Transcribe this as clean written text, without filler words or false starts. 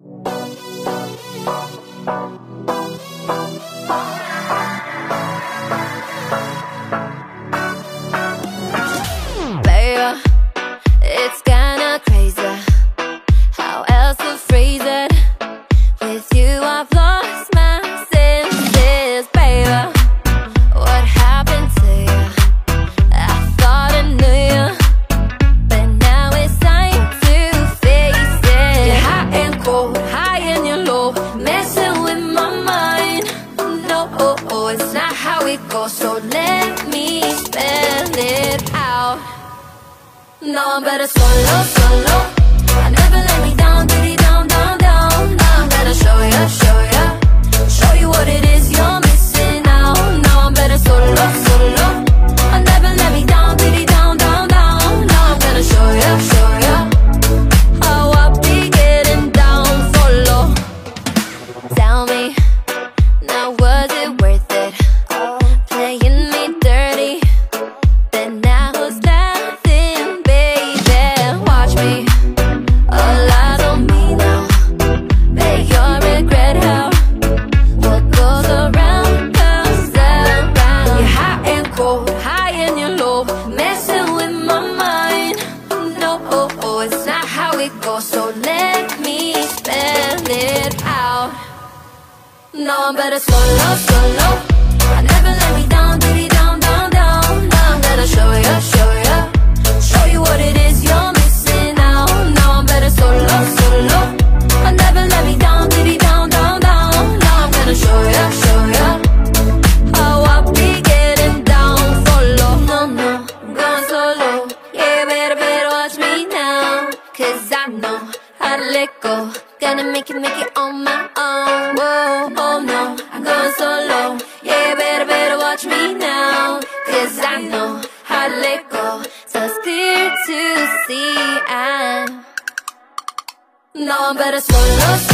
Baby, it's kinda crazy how else to phrase it. With you I've lost my senses. Baby, what happened to you? I thought I knew you, but now it's time to face it. You're hot and cold, high and you're low, messing with my mind. No, it's not how it goes, so let me spell it out. No, I'm better solo, solo. I never let me down, diddy down, down, down. Now I'm gonna show ya, show ya, show you what it is you're missing out. Now I'm better solo, solo. I never let me down, diddy down, down, down. Now I'm gonna show ya, how I be getting down for low. Tell me, now was it worth it? Playing me dirty, then now who's laughing, baby? Watch me, all eyes on me now. Make your regret how what goes around comes around. You're hot and cold, high and you're low, messing with my mind. No, it's not how it goes, so let me spell it out. No, I'm better solo, solo. I never let me down, diddy down, down, down. Now I'm gonna show ya, show you what it is you're missing out. Now I'm better solo, solo. I never let me down, diddy down, down, down. Now I'm gonna show ya, how I be getting down for low. No, I'm going solo. Yeah, better watch me now, 'cause I know how to let go. Gonna make it on my own. Whoa, oh no, I'm going solo. Yeah, better watch me now, 'cause I know how to let go. So it's clear to see no, I'm better solo.